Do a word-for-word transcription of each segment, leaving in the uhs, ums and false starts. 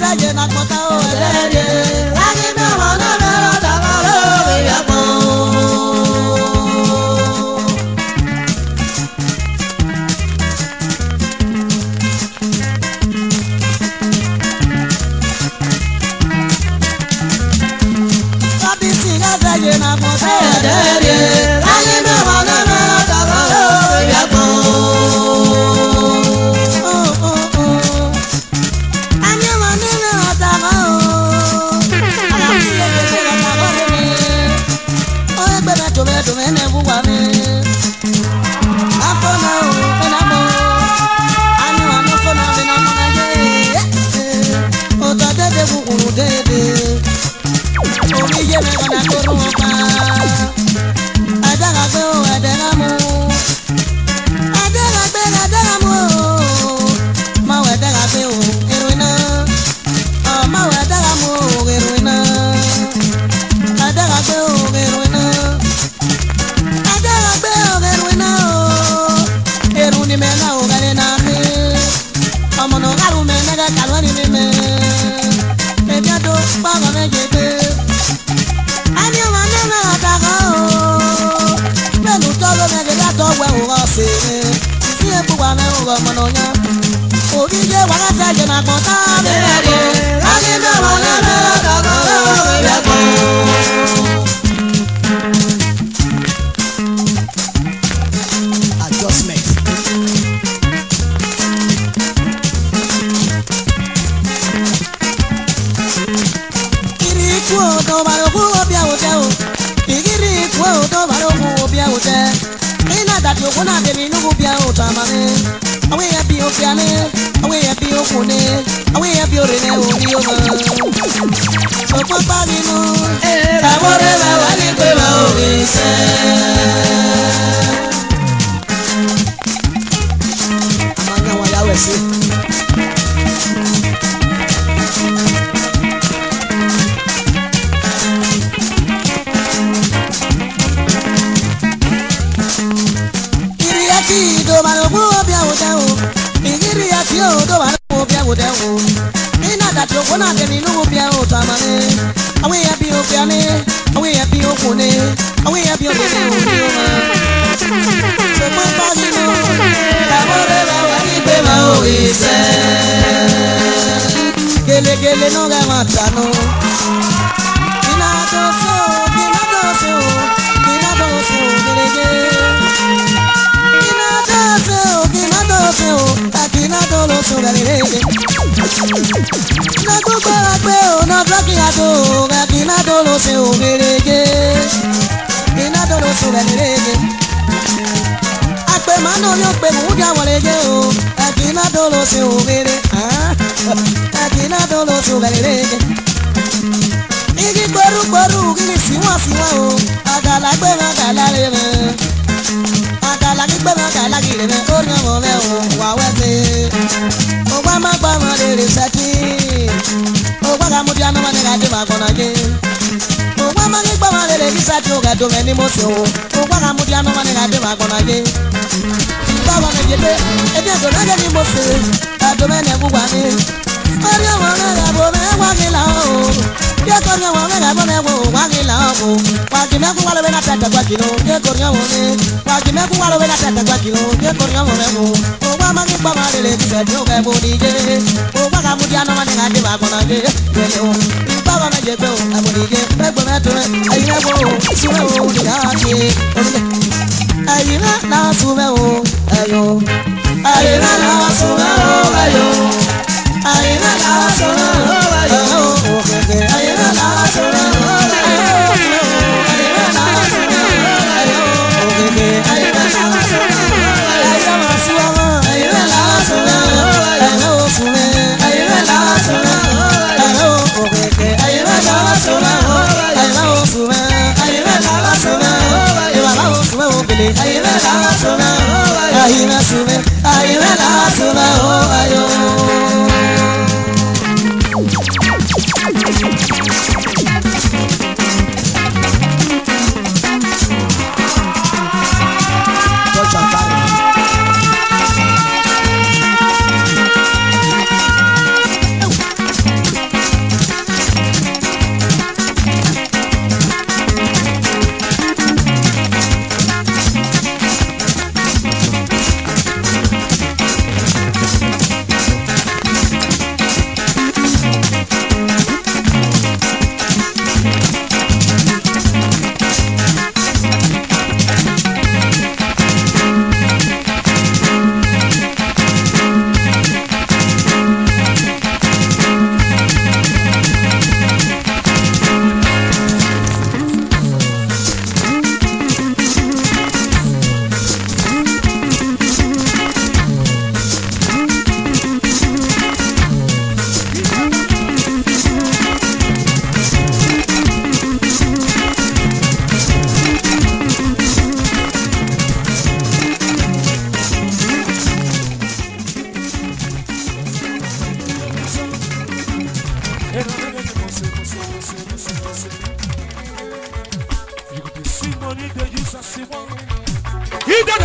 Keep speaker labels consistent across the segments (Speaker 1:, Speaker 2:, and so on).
Speaker 1: saje na kota o edede. Ani me wana me ro takalo yapo. Papi singa saje na kota edede. Ani me wana me ro takalo yapo.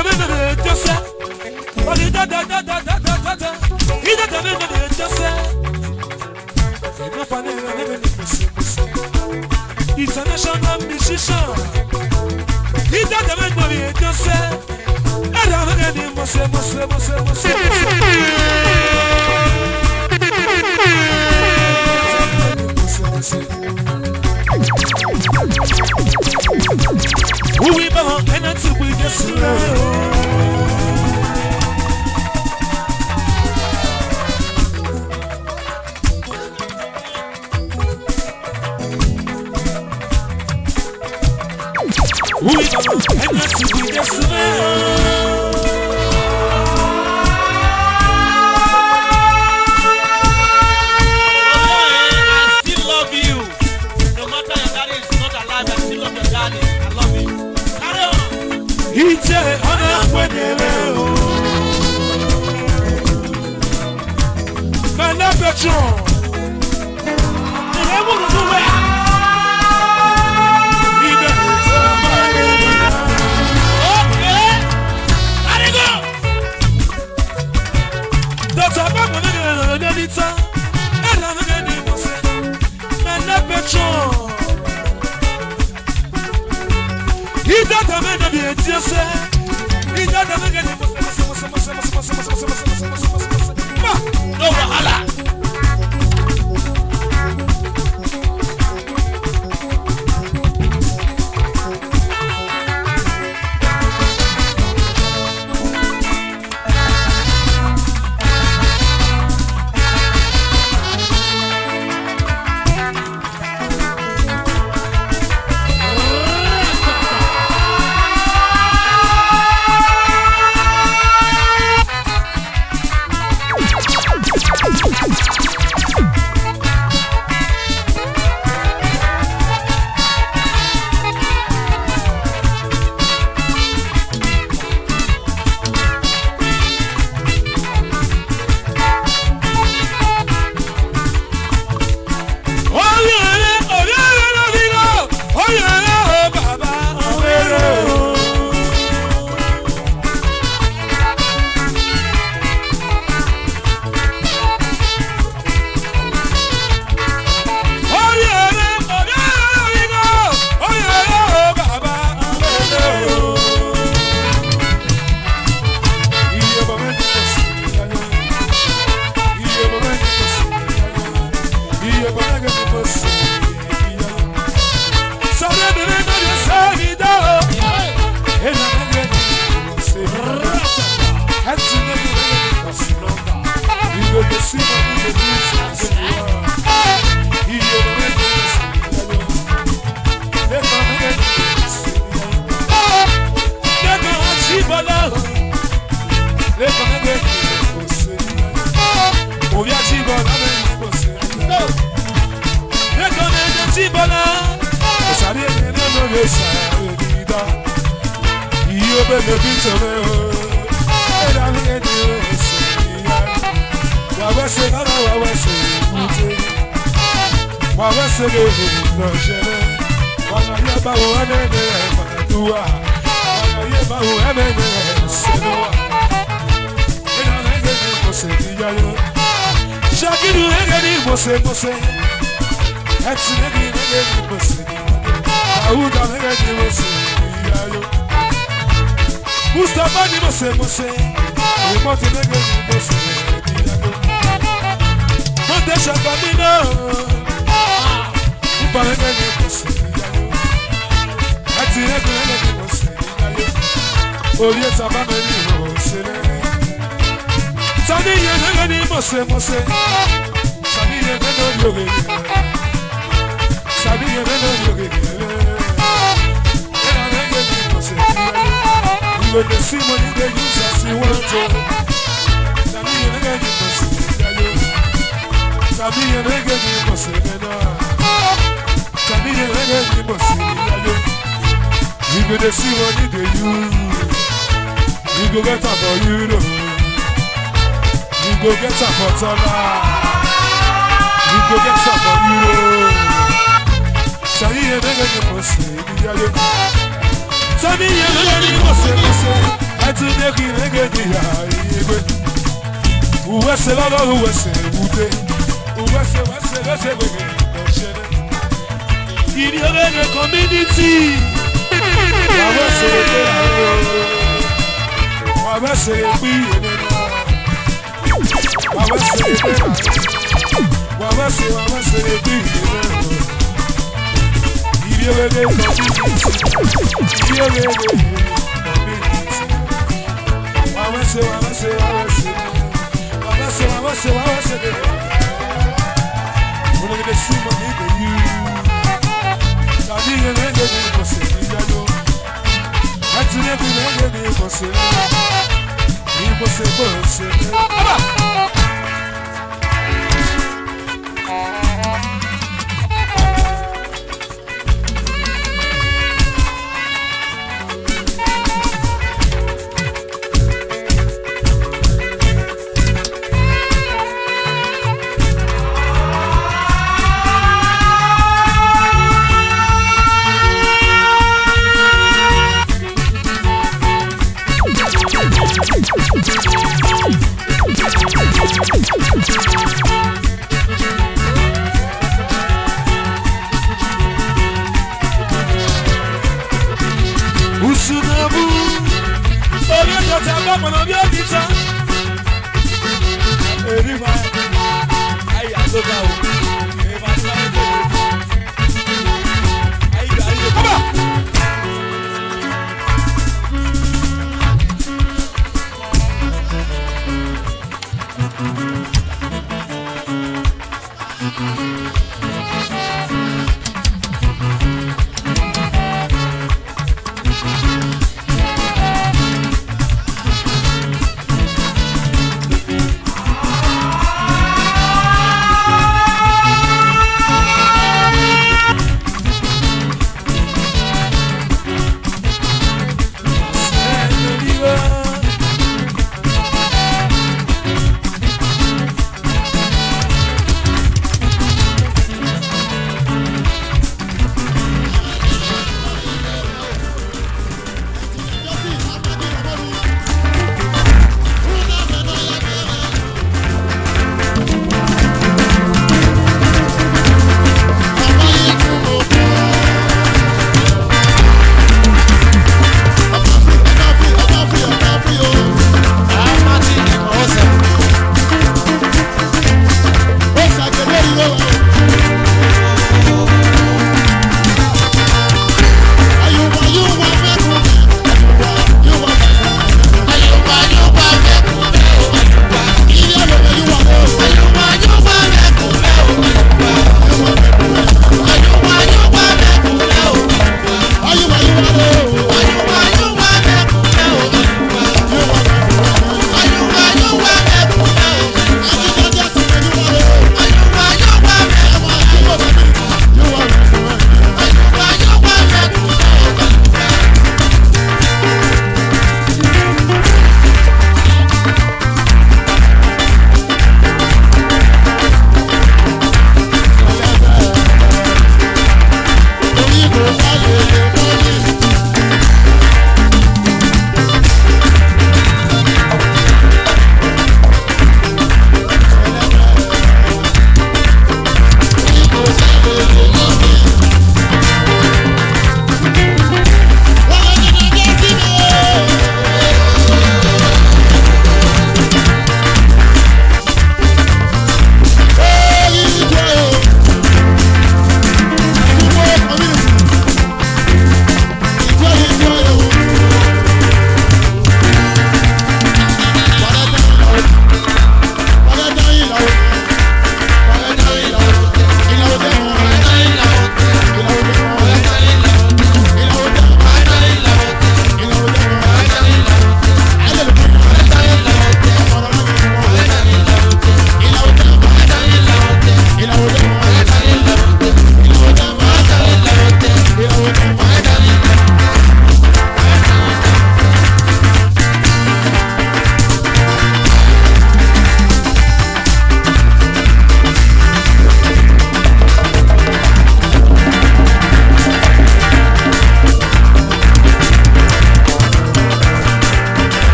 Speaker 2: International musician. He does the man money and just say, I don't have any mose, mose, mose, mose. Who we bound and until we get slow. We are and not to be the smell. I still love you. No matter your daddy is not alive, I still love your daddy. I love you. Carry on. He's a honor when you're my love patron. I want to do it. He doesn't make a bit, you say. He doesn't make any no wahala.
Speaker 3: Ogi negedi ya igwe. Uwese lolo uwese ute. Uwese wese wese wege koshene.
Speaker 2: Kiri ogene community.
Speaker 3: Wawese ete ayo. Wawese ebi enena. Wawese ete ayo. Wawese wawese ebi enena. Kiri ogene community. Kiri ogene community. Wawese wawese wawese. Wawese wawese wawese. When I get see my nigga you. Sabi ye nenge ni kose ni yalo. Ati ne bi nenge ni kose. Ni kose kose. Aba. Usunabu, obi ọjọta gbọmọ na obi ọdịcha. Eriba, ayi azoga o, eba sọ ebe o. Ayi ayi kọba.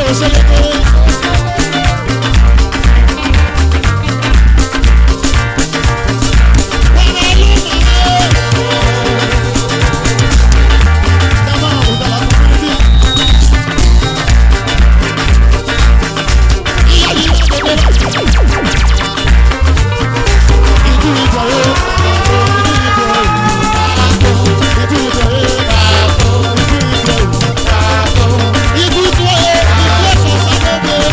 Speaker 4: Thank you.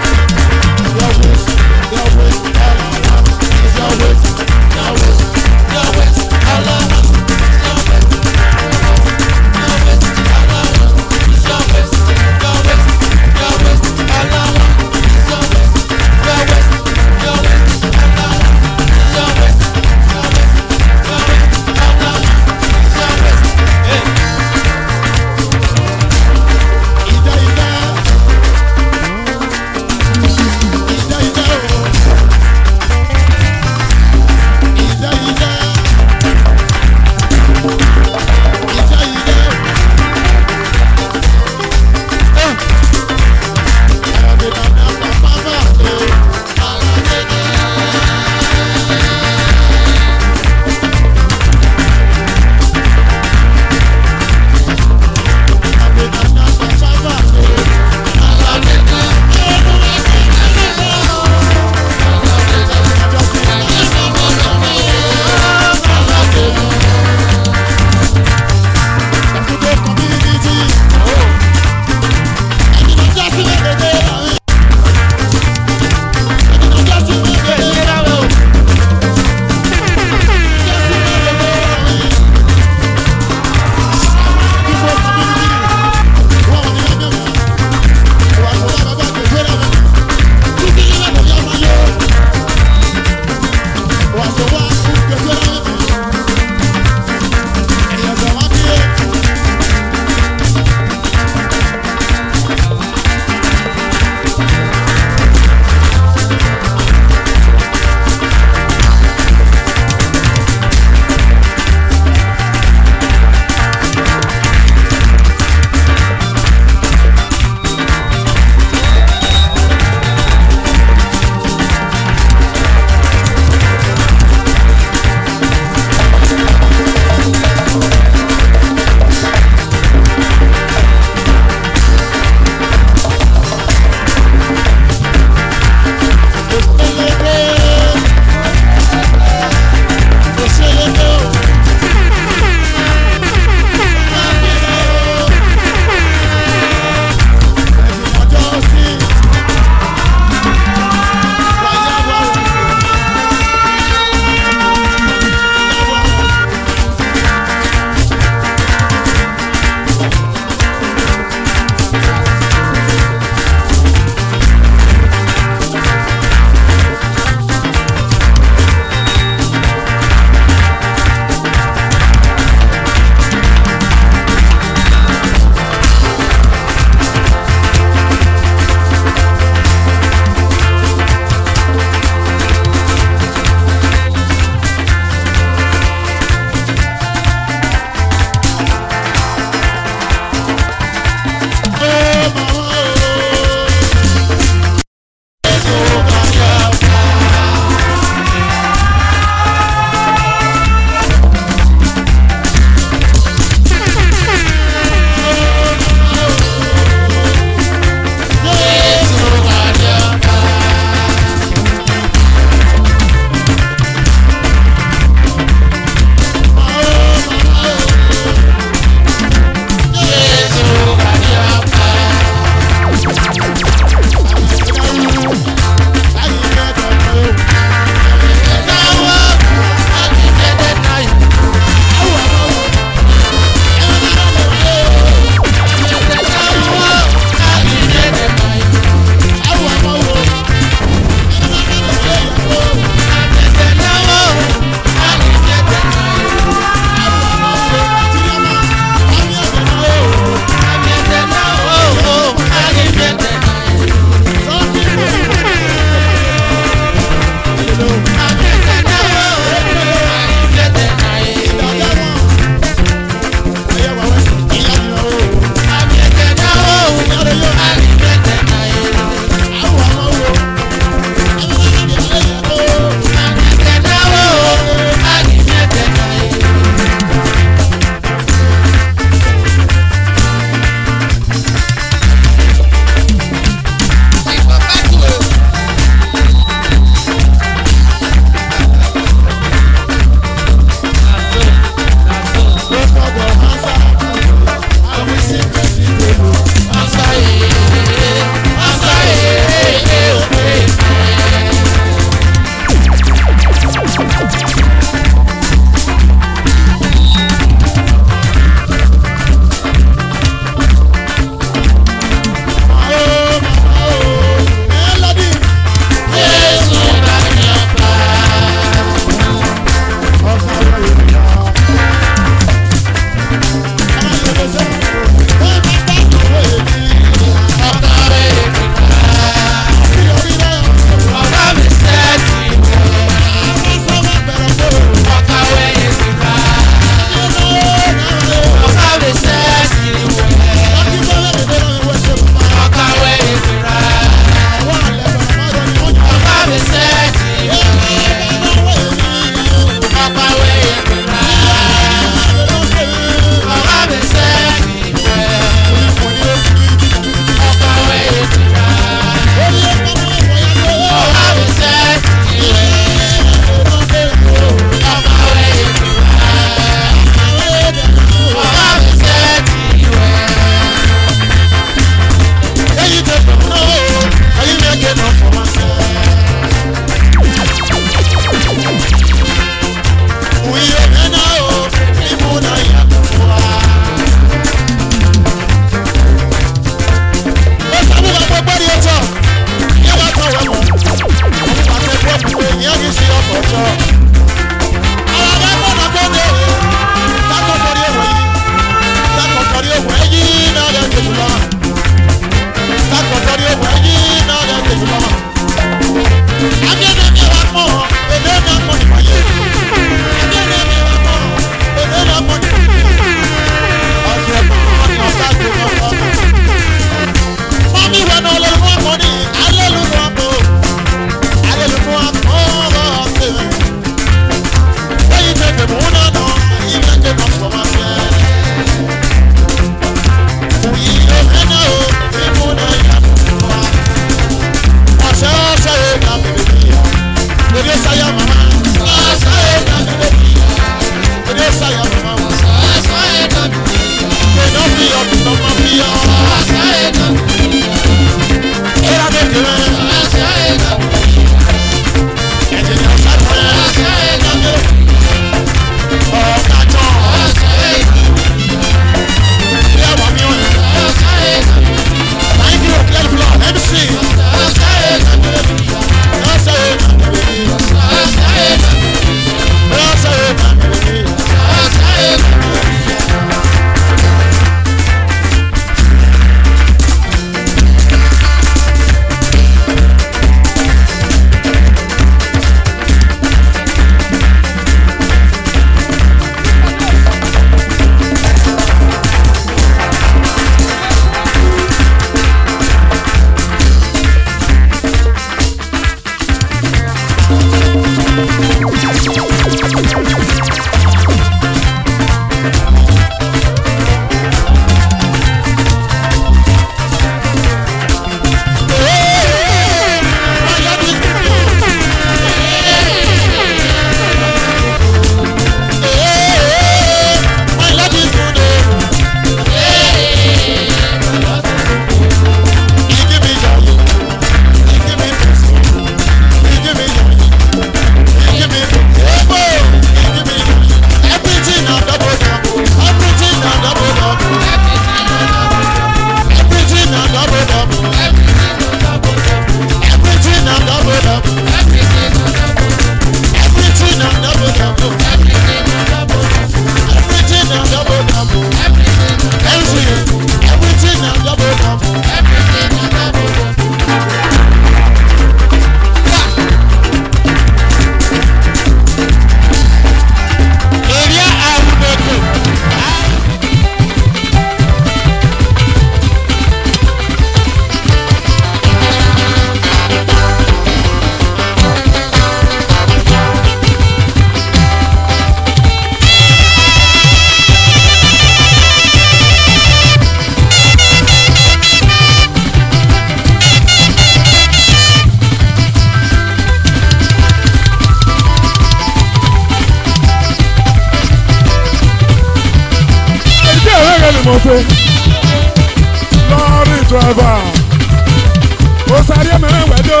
Speaker 3: driver. Ó sáré mẹ́rin wẹ̀dọ́.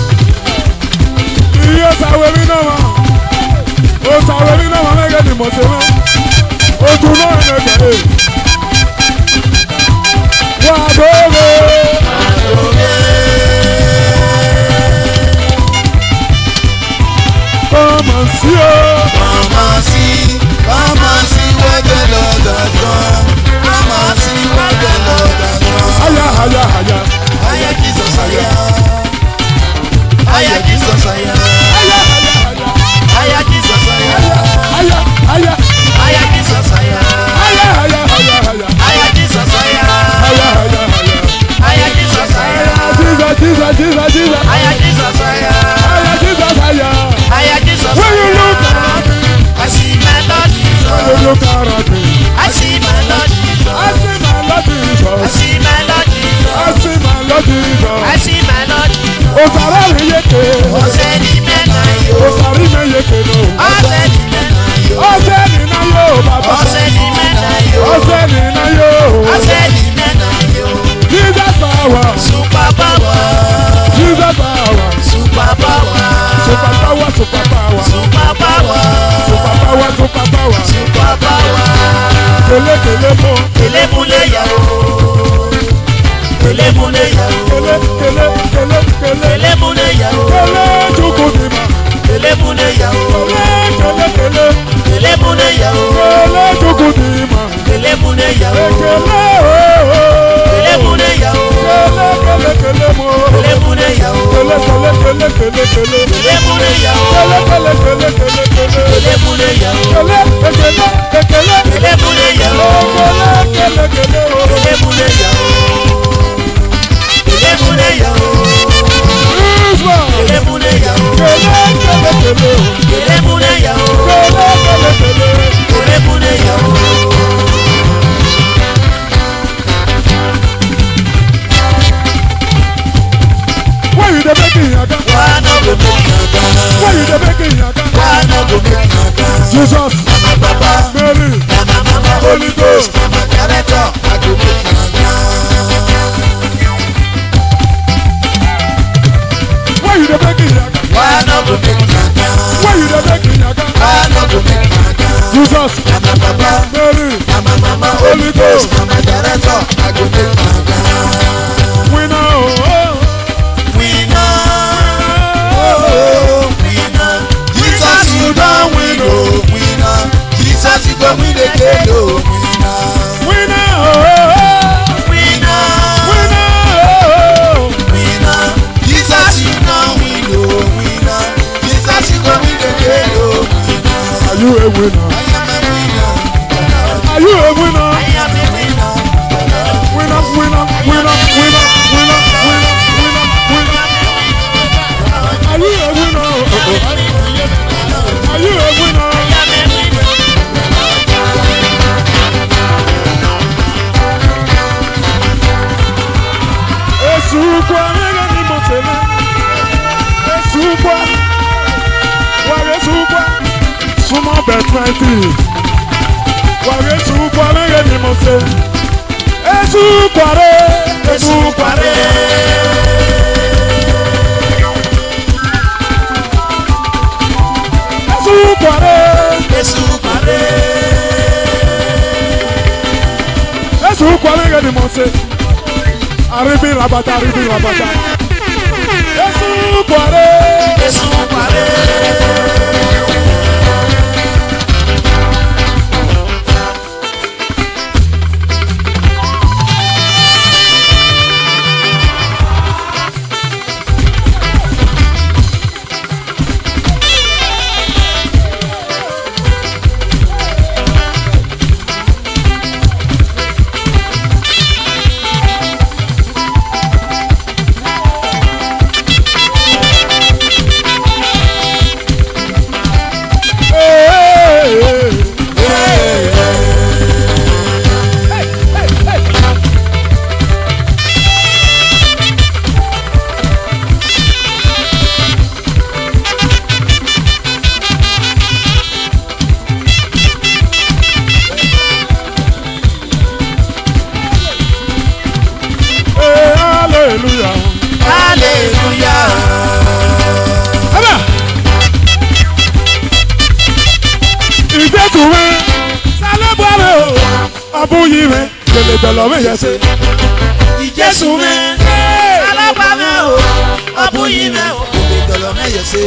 Speaker 3: Iye sàwé mi náà wà. Ó sàwé mi náà wà mẹ́gẹ́ ni mo ṣe mọ́. Ó tún náà ẹ̀ lẹ́gbẹ̀ẹ́. Wà á dóore. Come and see o.
Speaker 4: Come and see, come and see what the Lord has done. Come and see what the Lord has done.
Speaker 3: Aya aya aya.
Speaker 4: Aya Jesus aya. Aya Jesus aya.
Speaker 3: Aya aya aya.
Speaker 4: Aya Jesus aya.
Speaker 3: Aya aya.
Speaker 4: Aya Jesus aya.
Speaker 3: Aya aya aya aya.
Speaker 4: Aya Jesus aya.
Speaker 3: Aya aya aya.
Speaker 4: Aya Jesus aya.
Speaker 3: Jesus Jesus Jesus Jesus.
Speaker 4: Aya Jesus aya.
Speaker 3: Aya Jesus aya.
Speaker 4: Aya Jesus
Speaker 3: When you
Speaker 4: aya.
Speaker 3: look at me,
Speaker 4: I see my Lord
Speaker 3: when you
Speaker 4: Jesus.
Speaker 3: look at me,
Speaker 4: I see my Lord
Speaker 3: I
Speaker 4: Jesus.
Speaker 3: see my Lord
Speaker 4: I
Speaker 3: Jesus.
Speaker 4: see my Lord
Speaker 3: I
Speaker 4: Jesus.
Speaker 3: see my Lord
Speaker 4: I
Speaker 3: Jesus.
Speaker 4: see my Lord Jesus.
Speaker 3: Osara mi yeke,
Speaker 4: Ọ̀sẹ̀ ni mẹ́ta yo.
Speaker 3: osari mi yeke no.
Speaker 4: Ọ̀sẹ̀ ni mẹ́ta yo.
Speaker 3: Ọ̀sẹ̀ ni na yo baba.
Speaker 4: Ọ̀sẹ̀ ni mẹ́ta yo.
Speaker 3: Ọ̀sẹ̀ ni na yo.
Speaker 4: Ọ̀sẹ̀ ni mẹ́ta yo.
Speaker 3: Jesus power,
Speaker 4: Super power.
Speaker 3: Jesus power,
Speaker 4: Super power.
Speaker 3: super power, super power,
Speaker 4: Super power.
Speaker 3: super power, super power.
Speaker 4: Super power.
Speaker 3: Kele kele mo,
Speaker 4: Kelemule yàwó. Kelemule yàwó.
Speaker 3: kele kele kele kele.
Speaker 4: Kelemule yàwó.
Speaker 3: Kele chukwu di ma.
Speaker 4: Kelemule yàwó.
Speaker 3: Kele kele kele.
Speaker 4: Kelemule yàwó.
Speaker 3: Kele chukwu di ma.
Speaker 4: Kelemule yàwó.
Speaker 3: Ekele ooo.
Speaker 4: Kelemule yàwó.
Speaker 3: Kele kele kele mo.
Speaker 4: Kelemule yàwó.
Speaker 3: Kele kele kele kele kele.
Speaker 4: Kelemule yàwó.
Speaker 3: Kele kele kele kele kele.
Speaker 4: Kelemule yàwó.
Speaker 3: Kele ekele ekele.
Speaker 4: Kelemule yàwó.
Speaker 3: Kele kele kele o.
Speaker 4: Kelemule yàwó. Kelemule yàwó.
Speaker 3: Israel.
Speaker 4: Kelemule yàwó.
Speaker 3: Kele kele kele o.
Speaker 4: Kelemule yàwó.
Speaker 3: Kele kele kele.
Speaker 4: Kelemule yàwó.
Speaker 3: Why you dey make me yaga?
Speaker 4: Why no go make yaga?
Speaker 3: Why you dey make me yaga?
Speaker 4: Why no go make yaga?
Speaker 3: Jesus,
Speaker 4: Na my papa,
Speaker 3: Mary,
Speaker 4: na my mama,
Speaker 3: Holy Ghost.
Speaker 4: na my director, I go make yaga.
Speaker 3: why you dey make me yaga?
Speaker 4: Why no go make yaga?
Speaker 3: Why you dey make me yaga?
Speaker 4: Why no go make yaga?
Speaker 3: Jesus,
Speaker 4: Na my papa,
Speaker 3: Mary,
Speaker 4: na my mama, Holy Ghost, na my director, I go make yaga.
Speaker 3: we know.
Speaker 4: We know, oh, we know. Jesus, you don't win, oh, we know. Jesus, you go win again, oh, we know.
Speaker 3: We know.
Speaker 4: We know,
Speaker 3: We know.
Speaker 4: we know. Jesus, you don't win, oh, we know. Jesus, you go win again, oh, we know.
Speaker 3: Are you a winner?
Speaker 4: I am a winner.
Speaker 3: Are you a winner?
Speaker 4: I am a winner.
Speaker 3: Winner, winner, winner, winner, winner, winner, winner, winner. Are you a winner? Are you a winner? Esukwa mega ni motele. Esukwa. Wage sukwa. Sumo bet ninety. Wage sukwa mega ni motele. Esukwa re. Esukwa re. Esukwa re.
Speaker 4: Esupare.
Speaker 3: Esukwa mega ni motele. Arribi rabata, arribi rabata. Esukwa re.
Speaker 4: Esupare.
Speaker 3: hallelujah.
Speaker 4: hallelujah.
Speaker 3: Aba. Ìgbẹ́tù mi, sálẹ́bùrẹ́ o, abúyí mi, tẹ̀lé tẹ̀lọ́ mi yẹ ṣe.
Speaker 4: Ìjẹ́sù mi, alábàámẹ́ o, ọbúyí mẹ́ o, òbí tọ̀lọ̀ mẹ́yẹ ṣe.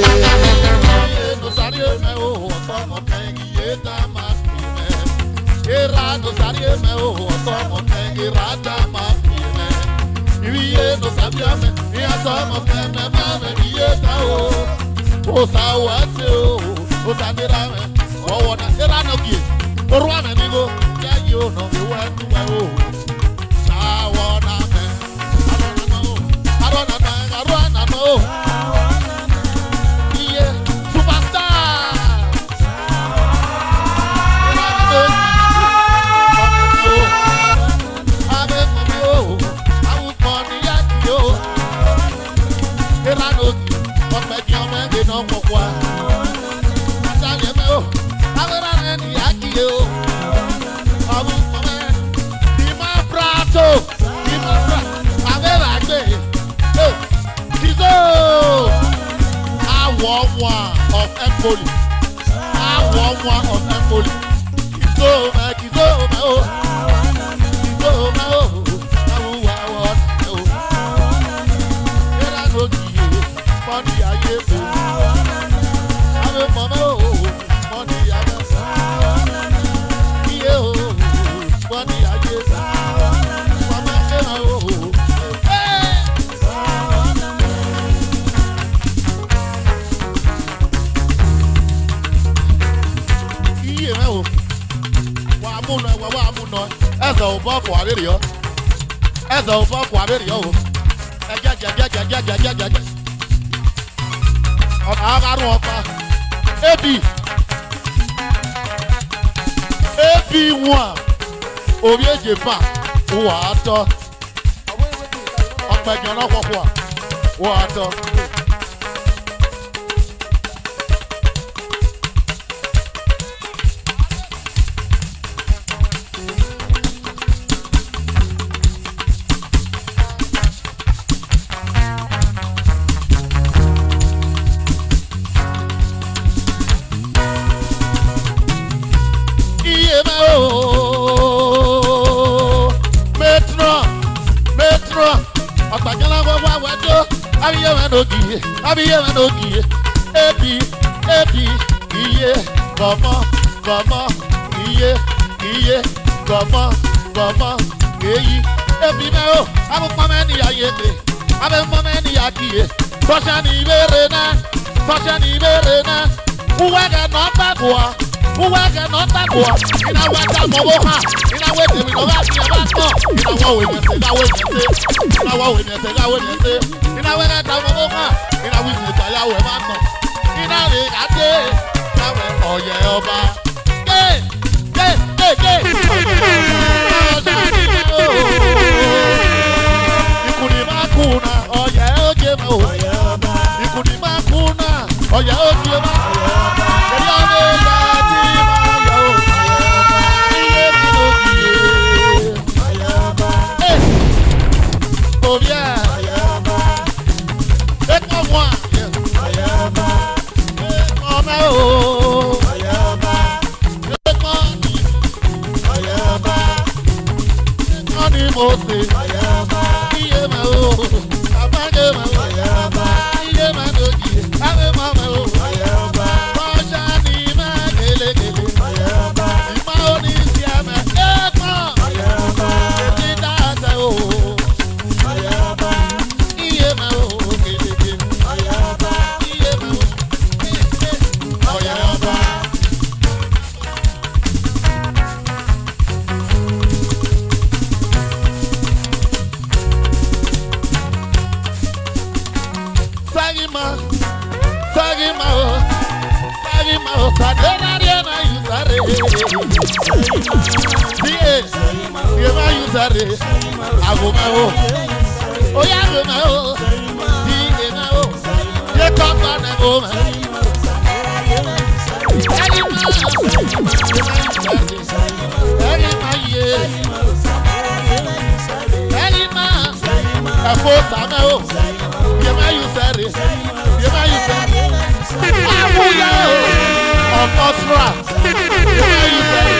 Speaker 4: ẹ̀fọ́ sàmẹ́ o yẹmẹ́ yìí sẹ́rì yẹmẹ́ yìí sẹ́rì àwùyá o ọ̀pọ̀ sùrà yẹmẹ́ yìí sẹ́rì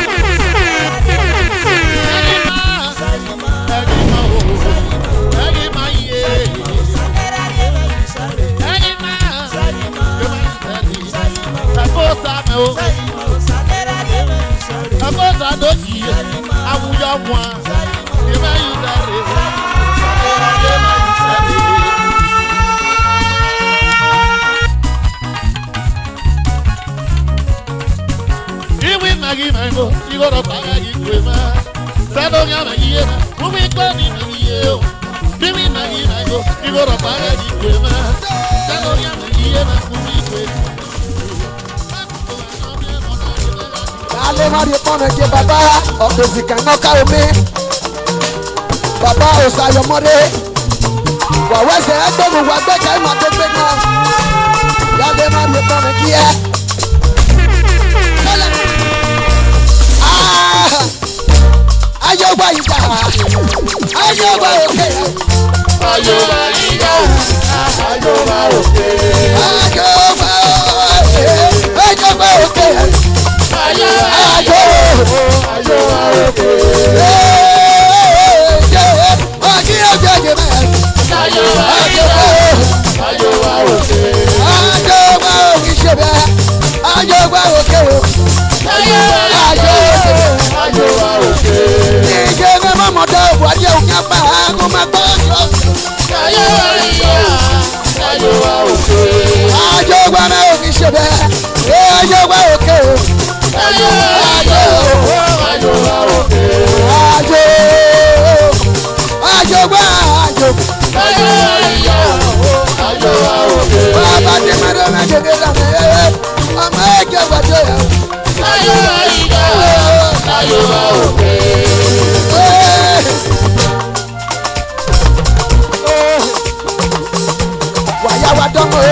Speaker 4: ẹni máa ẹni máa o ẹni máa yé ẹni máa yẹmẹ́ yìí sẹ́rì ẹ̀fọ́ sàmẹ́ o ẹ̀fọ́ sàdójì àwùyá wọn yẹmẹ́ yìí sẹ́rì. Magi mango, you got a bag in Grima. Saddle Yamagina, who we got in Magio. Billy Magi mango, you got a bag in Grima. Saddle Yamagina, who we quit.
Speaker 1: Ale Mario Pone, Baba, of the Zikanoka, Baba, Osayo More. What was the item of what the time of the big man? Ale Mario Pone, yeah. Ayoba ida, ayoba oke, ayoba ida, ayoba oke, ayoba oke, ayoba oke, ayoba ayoba oke, yeah, wagi oje me, ayoba ayoba, ayoba oke, ayoba oke shebe, ayoba oke, ayoba ayoba, ayoba oke. Mama do what you can buy, go my dog. Ayo, ayo, okay. Ayo, wanna be sure. Ayo, okay. Ayo, ayo, ayo, okay. Ayo, ayo, ayo, ayo, ayo, okay. Baba, the madonna, the madonna, I'm making what you have. Ayo, ayo, ayo, okay. Wàyáwá dánwó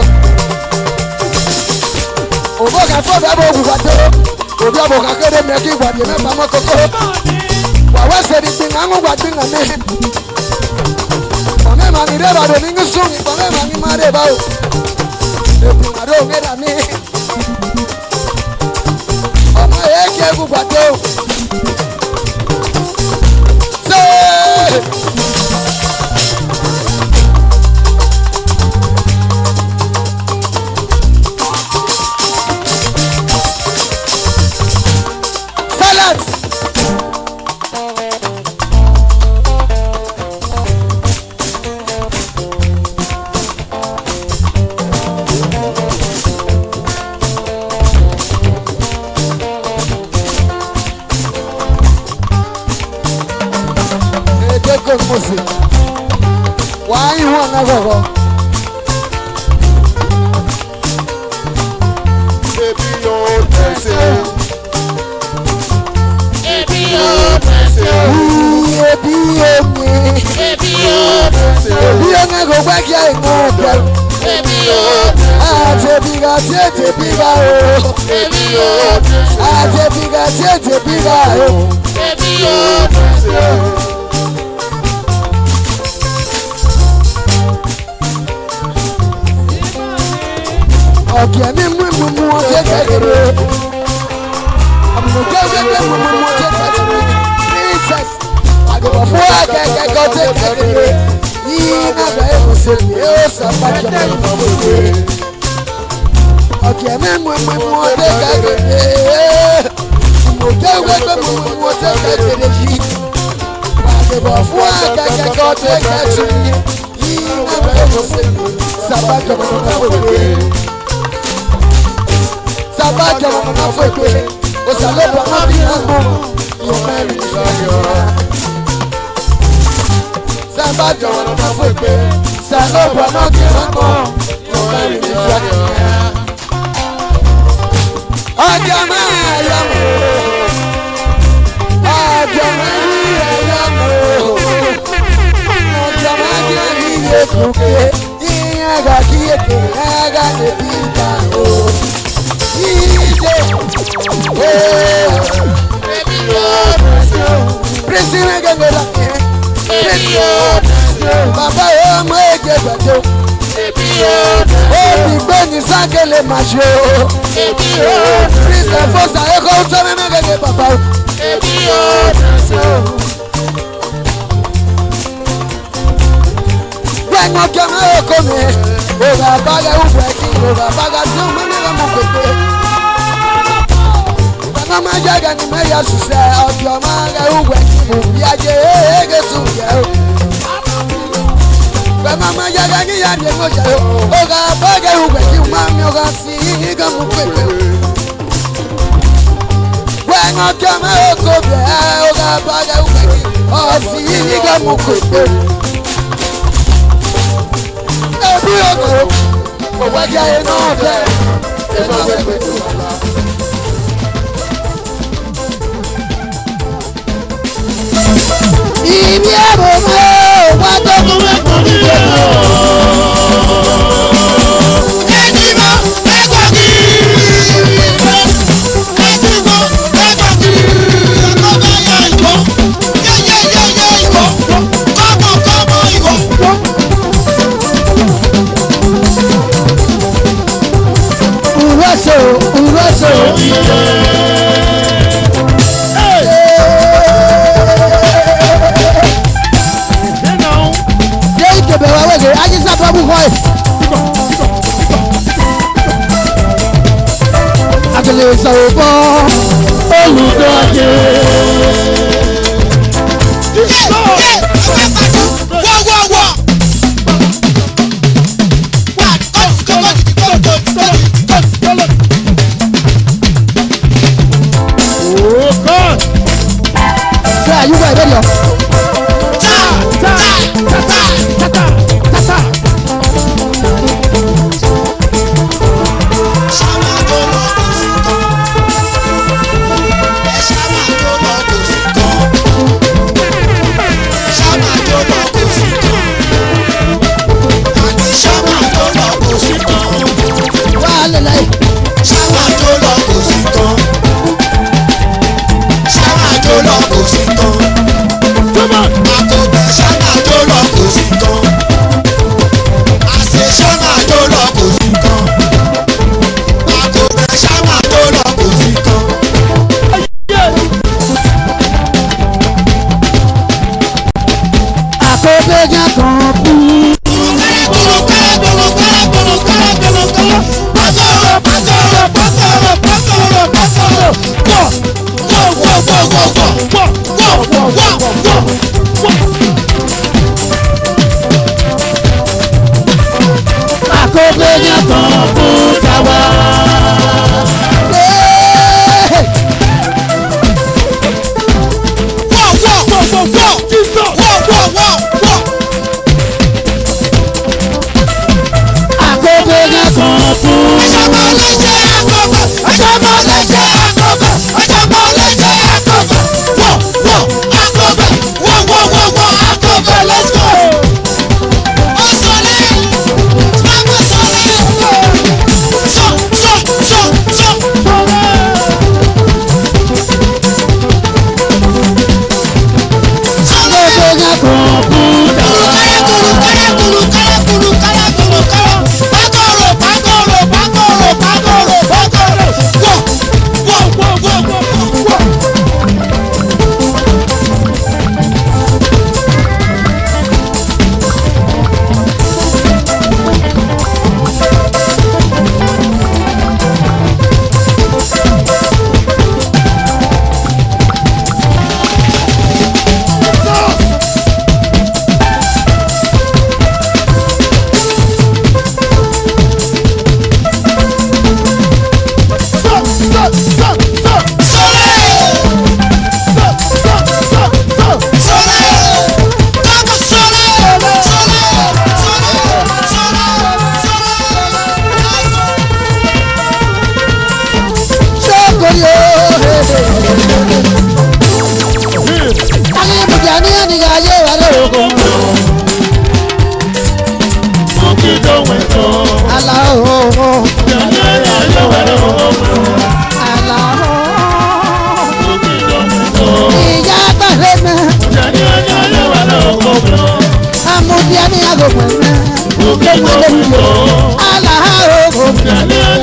Speaker 1: òbó kan fún ọ̀bẹ bó wù wá tó òbí ọ̀bọ̀ kan kéde mẹ́kì ìwádìí mẹ́fà mọ́ kókó wàwá sẹ́ni tí ń hàn wá dín nàmé pọ̀mẹ́ màá ní rẹ́bà lóní ń sún ní pọ̀mẹ́ màá ní má rẹ́bà o èpè màdó ń rẹ́dà mí ọmọ yẹn kí ẹ wù wá tó. Why you want to go?
Speaker 4: Baby, you're dancing.
Speaker 1: Baby, you're dancing. Baby, you're dancing. Baby, you're dancing. Baby, you're not go back here. Baby, you're dancing. Ah, baby, got it, baby, got it. Baby, you're dancing. Ah, baby, got it, baby, got it. Baby, you're dancing. Okay, me mu mu mu oje kekere. Amuke kekere mu mu mu oje kekere. Princess, agbo fo kekere ko te kekere. Yi na ba e mo se ni o sa pa je mo mo we. Okay, me mu mu mu oje kekere. Amuke kekere mu mu mu oje kekere yi. Agbo fo kekere ko te kekere. Yi na ba e mo se ni sa pa je mo mo we. Sabajo na fekwe o salobo na bi mo yo meri sayo Sabajo na fekwe salobo na bi mo yo meri sayo Ajama ya mo Ajama ya mo Ajama ya ni kuke iya ga kiye ke ga ne bi ta o Baby, you're bàbá ọmọ èjè gbẹ̀dọ̀.
Speaker 4: Èmi ò
Speaker 1: Òbí gbé ní sákèlè máa ṣe o.
Speaker 4: èmi ò
Speaker 1: Christian Foster ẹ̀kọ́ tó mímí gẹ́gẹ́ bàbá o.
Speaker 4: èmi ò
Speaker 1: Gbẹ̀ngàn kẹ́mẹ́ ọkọ mi. Ògà bàgà ùgbẹ́ kí ògà bàgà tí ó mímí rẹ̀ mú pépé. Gbẹ̀ngàn máa jẹ́gà ní mẹ́yà ṣùṣẹ́ ọ̀dọ̀ máa rẹ̀ ùgbẹ́ kí òbí ajé éégé sùn jẹ́ o. Gbẹ̀ngàn máa jẹ́gà ní yàrá ìmọ̀ jẹ́ o. Ògà bàgà ùgbẹ́ kí máa mi ọ̀gá sí ìgàn mú pépé. Gbẹ̀ngàn kẹ́mẹ́ ọkọ mi. Ògà bàgà ùgbẹ́ kí ọ̀sì ìgàn mú pépé. Ẹbí ọkọ̀ òwò ẹja iná ọ̀fẹ́ iná ọ̀fẹ́ pẹ̀lú bàbá. Ibi ẹ̀rọ mọ́ wá tó kún mẹ́kùn ní ìlú. Ẹni mọ́ ẹ̀kọ́ kí. Ẹni mọ́ ẹ̀kọ́ kí. Ẹ̀kọ́ bá yá ìwọ. Yẹ́yẹ́yẹ́yẹ́ ìwọ. Kọ́mọ kọ́mọ ìwọ. Uraso, uraso. Yéé kébé wa wẹ́gẹ̀, ayíṣà bá bú kọ́ ẹ̀. Àtẹlẹ sọ̀rọ̀ bọ́ olùdókè. Wọ́ wọ́ wọ́. Are you ready? Ta ta ta ta ta ta ta. Sama tó lọ kò sí kan. Sama tó lọ kò sí kan. Sama tó lọ kò sí kan. Àti sama tó lọ kò sí kan. Wà á lélẹ̀. Sama tó lọ kò sí kan. Sama tó lọ kò sí kan. Àtọ̀gbẹ̀ sábà tó lọ kò sí kan. Àṣẹ sábà tó lọ kò sí kan. Àtọ̀gbẹ̀ sábà tó lọ kò sí kan. Àkọ́bẹ̀ yẹn kan kú. Gbọ̀lọ̀kẹ́lẹ́ gbọ̀lọ̀kẹ́lẹ́ gbọ̀lọ̀kẹ́lẹ́ gbọ̀lọ̀kẹ́lẹ́. Pásọ̀rọ̀ pásọ̀rọ̀ pásọ̀rọ̀ pásọ̀rọ̀ pásọ̀rọ̀. Wọ̀ wọ̀ wọ̀ wọ̀ wọ̀ wọ̀ wọ̀ wọ̀ wọ̀ wọ̀. Àkọ́bẹ̀ yẹn kan kú jáwá. Wọ̀ wọ̀ wọ̀ wọ̀ wọ̀ wọ̀ wọ̀ wọ̀ wọ̀. go me. Oke mo le mi yo. Ala ha o go me.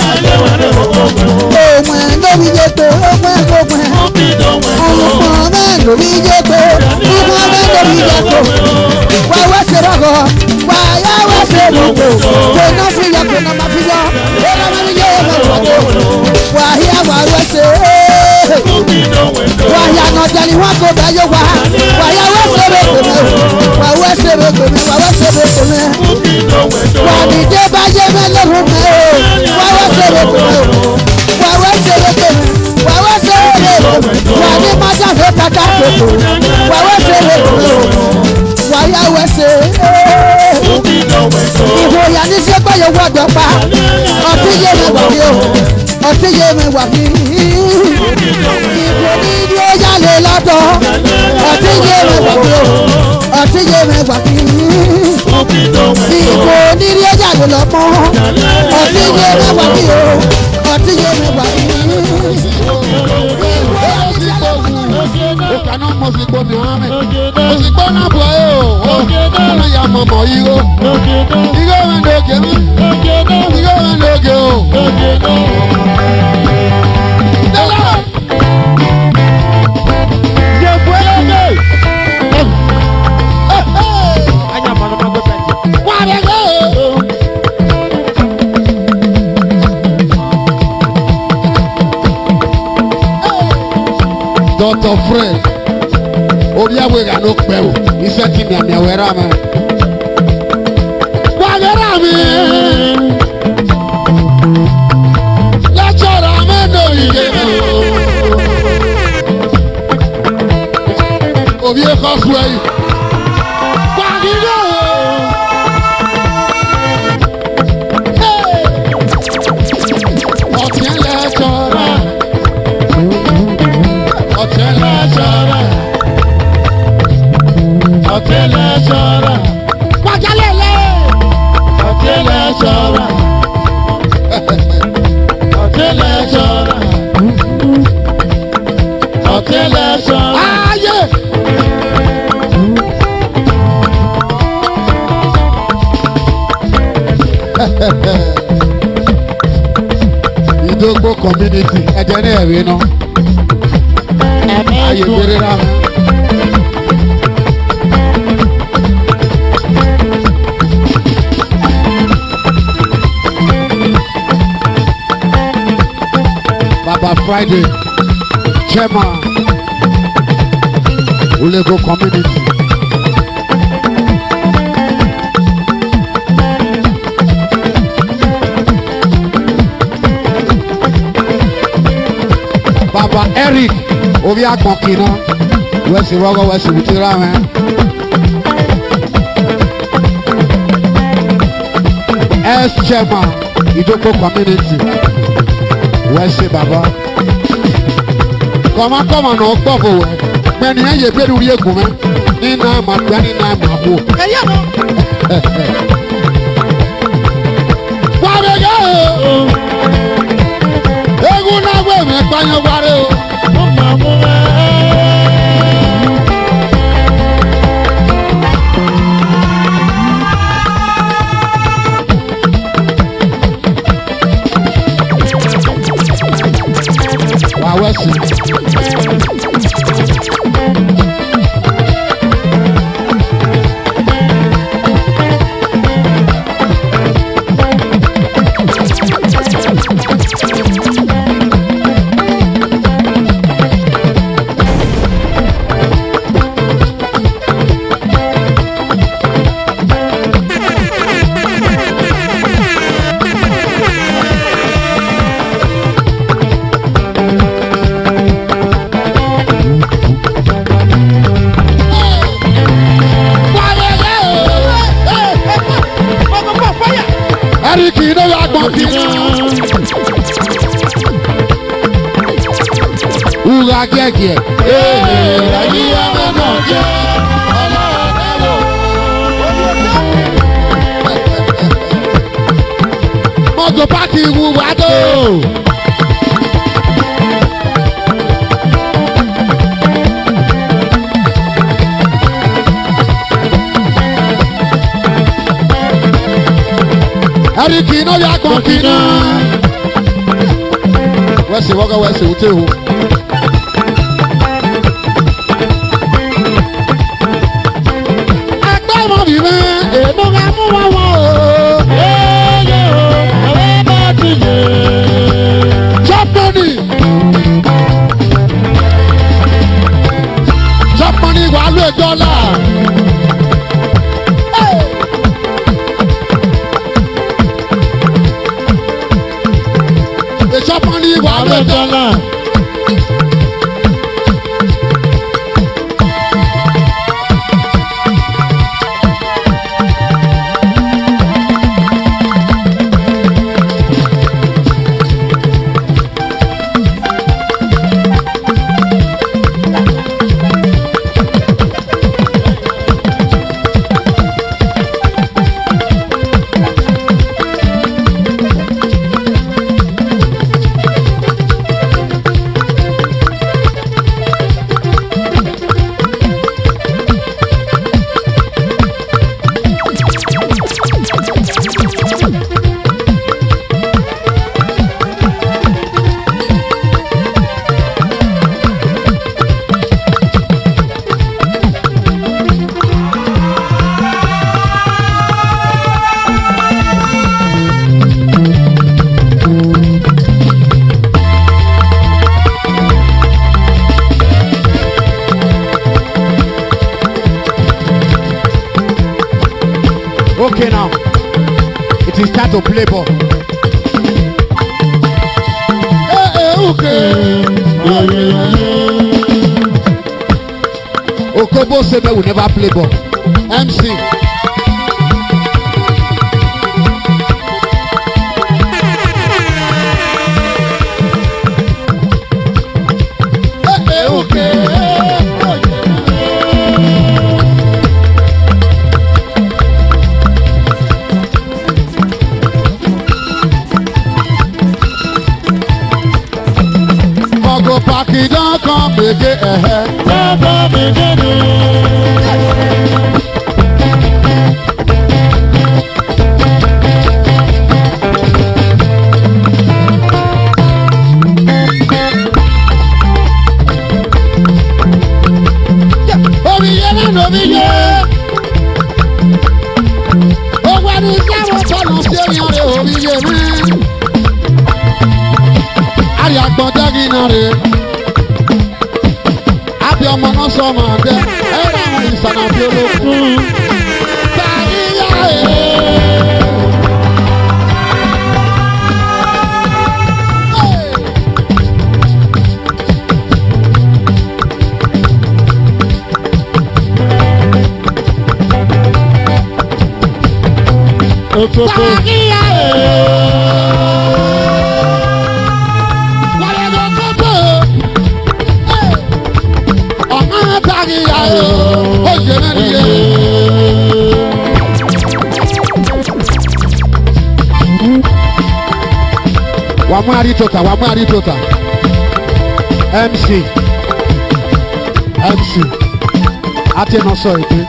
Speaker 1: O mo no mi je to, o mo go me. O mo na no mi je to, o mo na no mi je to. Wa wa se rogo, wa ya wa se rogo. Ko na fi ya ko na ma fi ya. O na ma mi je ma wa. Wa ya wa wa se. Wa ya no jali wa ko ba yo wa. Wa ya wa se rogo. Wa wa se rogo, wa wa se rogo. Wa ni je ba je me lo hu me. Wa wa se rogo. Wa wa se rogo. Wa wa se rogo. Wa ni ma ja fe kaka ko. Wa wa se rogo. Wa ya wa se. Ibo ya ni se pa yo wa do pa. Oti ye me wa yo. Oti ye me wa mi. Ibo ni yo ya le lodo. Oti ye me wa yo. Oti ye me wa mi. Ibo ni yo ya le lo mo. Oti ye me wa mi yo. Oti ye me wa mi. O cannot must go behind me. Must go na boy o. O ya mama iro. Iro me do ke mi. Iro me do ke o. Je puedo ver. Anya mama go penti. Wa de go. Doctor Fred, Obia Wega no Pew, he said to me, I'm aware of me. What are me? Let's all I'm no Obia Cosway. What you know? Hey, what's your letter? Otela chora, Otela chora, Wajalele, Otela chora, Otela chora, Otela chora. Ah yeah. Idogbo community, ẹjẹ ní ẹ̀rí náà. Ayé péré rà. Baba Friday, Chairman, Ulego Community. Baba Eric. Obi akọkina wẹsi rọgọ wẹsi wutira mẹ. S chairman Idoko community wẹsi baba. Kọ̀mọ́kọ̀mọ́ náà gbọ́ bò wẹ̀ pẹ̀lú ẹ̀yẹ pẹ̀lú orí egun mẹ́ nínú àmà gbẹ́ nínú àmà bò. Ẹ̀yẹ́ mọ́. Wàbẹ̀ gẹ́ o. Egun náà wẹ̀ mí pààyàn wáré o. Ura gẹ́gẹ́. Ee, ayé ọmọ náà jẹ́ ọlọ́ọ̀dẹ́wò. Mọ́tò pàtì ìwúwà tó.
Speaker 4: Kino ya kon kino. Wese woga wese utehu. Agba mo bi me e mo ga mu wa wo. Eh yo, awe ma ti ye. Chop money. Chop money wa lo dollar. Chop money, one dollar. Okay now, it is time to play ball. Hey, hey, okay. Okobo Sebe will never play ball. M C. Hey, hey, okay. Paki don come bege eh don come bege do. Omi ye na no mi ye. O wa ni sawo kọlu si oyan re omi ye mi. Ari agbon dagi na re. Abi ọmọ náà sọ ma dẹ ẹ rà àwọn ìsànà bí olókùn báyìí yá ẹ. Báyìí yá ẹ. Wamu aritota, wamu aritota. M C, M C. Ati no so ite.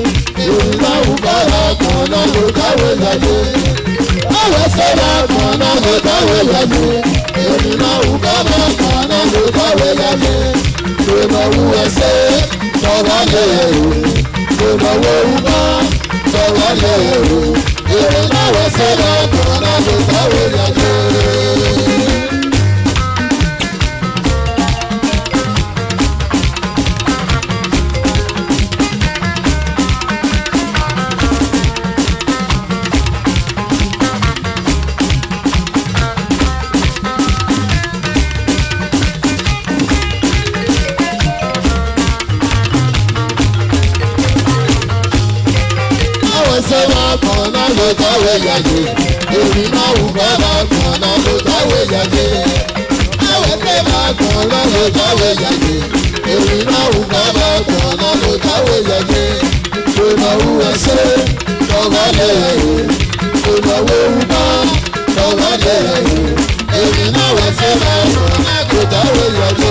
Speaker 4: Yorùbá ń bára kan náà ló káwé jáde. Àwọn sọ́ra kan náà ló dáwé yẹmi. Èmi náà wù bàbá kan náà ló dáwé yẹmi. Lọ́mọ wù ẹsẹ̀ tọ́wọ́ lé èrò. Lọ́mọ wù bá tọ́wọ́ lé èrò. Èmi náà wẹ̀ sẹ́lẹ̀ kan náà ló dáwé yẹmi. Kan náà ló dáwé yàgé, èmi náà wù bàbá kan náà ló dáwé yàgé. Àwẹ̀ pé máa kan náà ló dáwé yàgé, èmi náà wù bàbá kan náà ló dáwé yàgé. Ìnáwó ẹsẹ̀ tọ́wọ́ lé ẹ̀rọ, ìnáwó wúbá tọ́wọ́ lé ẹ̀rọ, èmi náà wẹ̀ fẹ́ máa kan náà ló dáwé yàgé.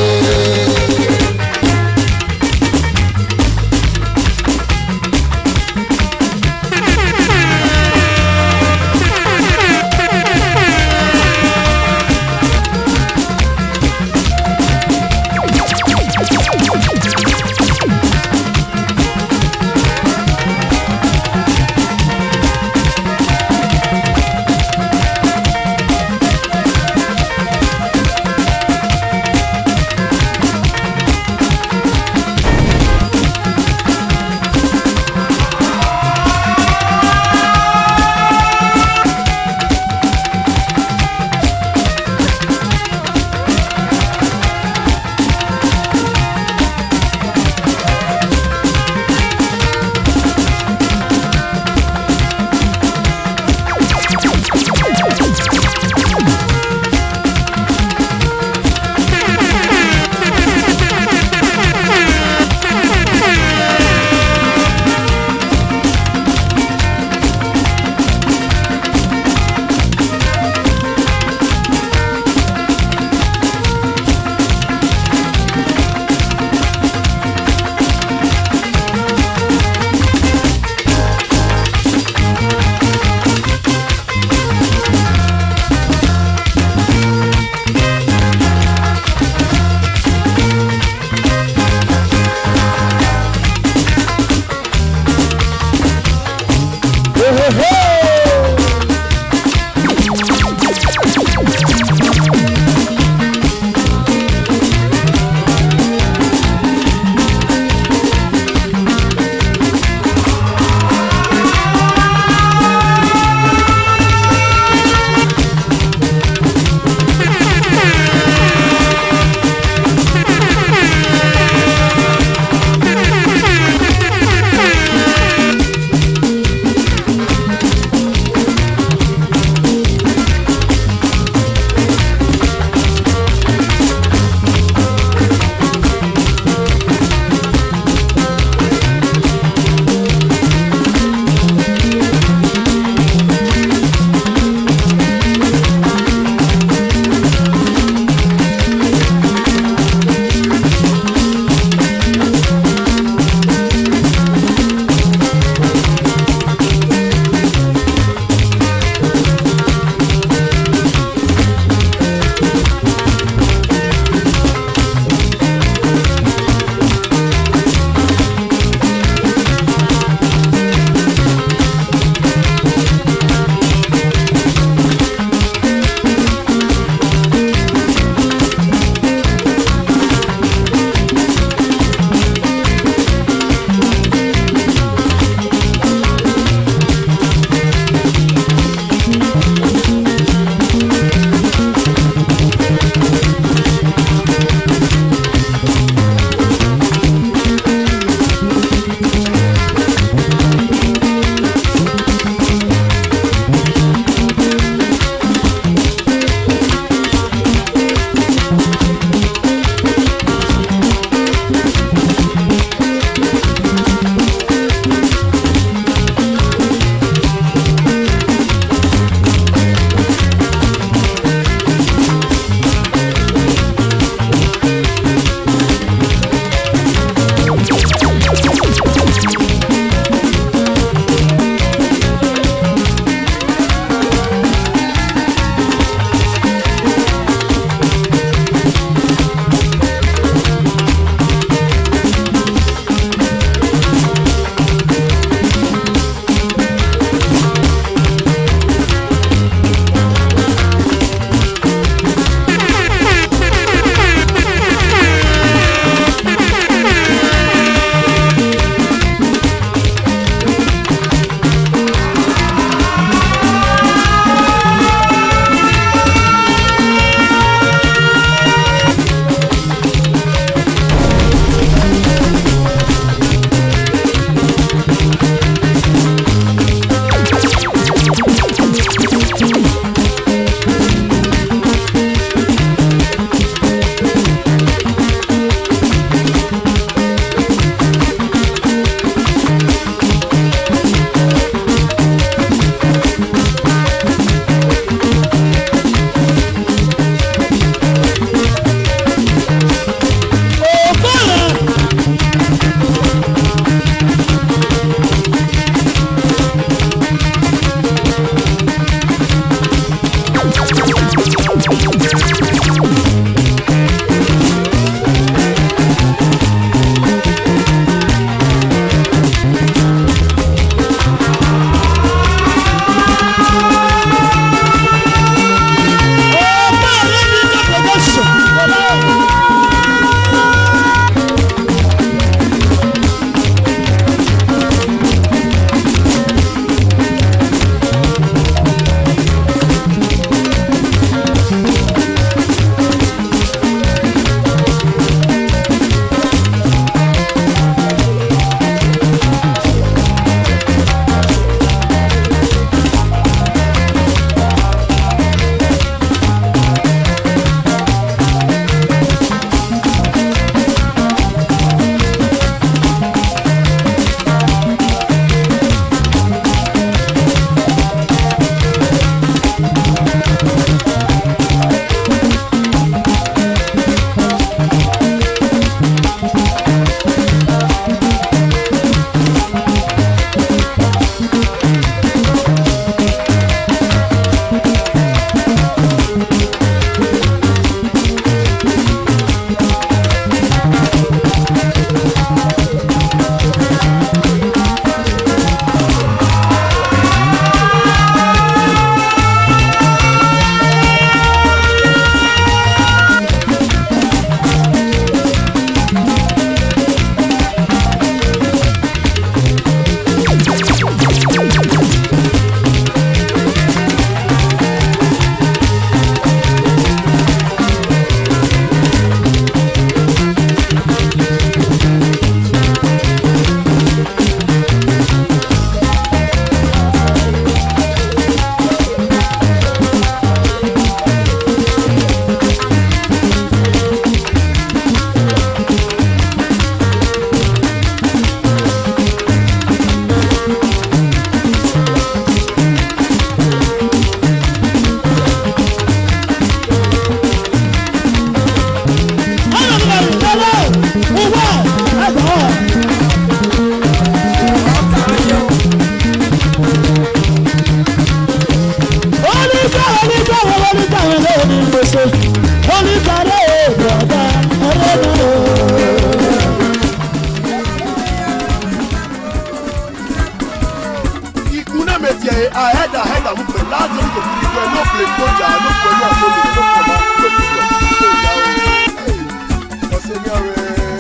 Speaker 5: play koja no pẹ̀lú àpòlì no kọ̀mọ́ no kìlọ̀ koja o ọ̀sẹ̀ ní ọ̀rẹ́.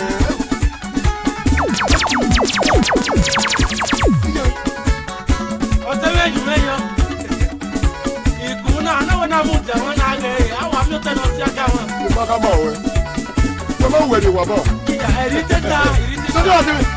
Speaker 2: ọ̀sẹ̀ méjì mẹ́yọ ìkùn náà náwó náà mú jẹ̀ wọ́n náà rẹ̀ àwọn àmì ọ̀tẹ̀ náà ti àgá wọn.
Speaker 5: ìmọ̀ ká mọ̀ ọ̀rẹ́ wọ́n máa ń wẹ̀ ní wà bọ̀.
Speaker 2: ìyá ẹ̀rí tẹ́ta ẹ̀rí tẹ́ta.
Speaker 5: sọ́dọ̀ àti mi.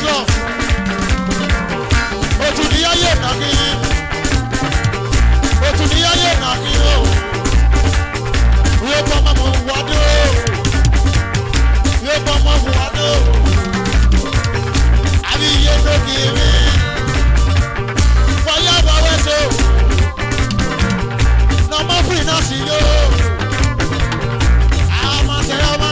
Speaker 4: club. Otu ni ayé nàkí. Otu ni ayé nàkí o. Wíwé bọ́ mọ́ mọ́ wádó. Wíwé bọ́ mọ́ wádó. Àbí iye tó kiri. Fọyá bọ̀ wẹ́sọ̀. Nọmọ fún iná sí yó. Àmọ̀ tẹ̀lé ọmọ.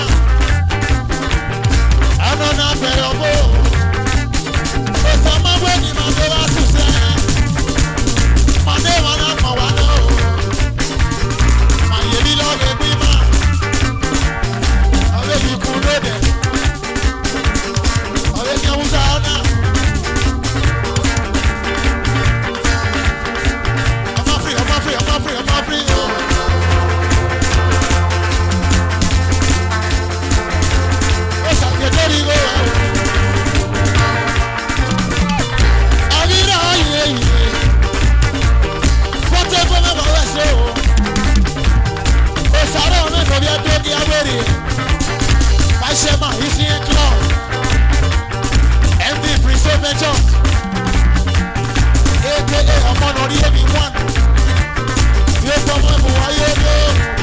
Speaker 4: Àná náà fẹ̀rẹ̀ ọmọ. Òsàn máa wé ní màá tó bá sùn sẹ́yìn. Màdé wọn náà mọ̀ wá náà o. Màyèrí lọ́ọ̀lẹ̀ bí mà. Ọ̀rẹ́ yìí kú lóde. Ọ̀rẹ́ yẹn wúsà náà. Ọmọ free, ọmọ free, ọmọ free, ọmọ free o. Ó ṣàkóso rí o. Àbírà ayé yìí. Fọ́tẹ́ fún mi bọ̀ wẹ́sẹ̀ o. Òsàrò ọ̀nà ìkọ̀bí ẹjọ́ di awẹ́rẹ́. Báṣẹ́mà ìsìn club. M D Prince Major. A K A ọmọ náà rí èmi one. Yóò fọ́ mọ́ ìmú wáyé ló.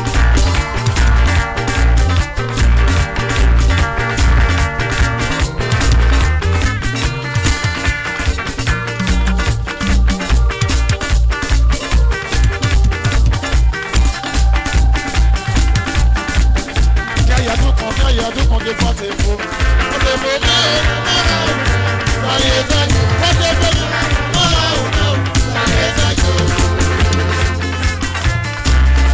Speaker 4: Kẹ́yàdún kan kẹ́yàdún kan kí fọ́ ti fún. Ó lè mú mi ò náà. Láyé dájú. Wọ́n ti fẹ́ mi náà ò náà. Láyé dájú.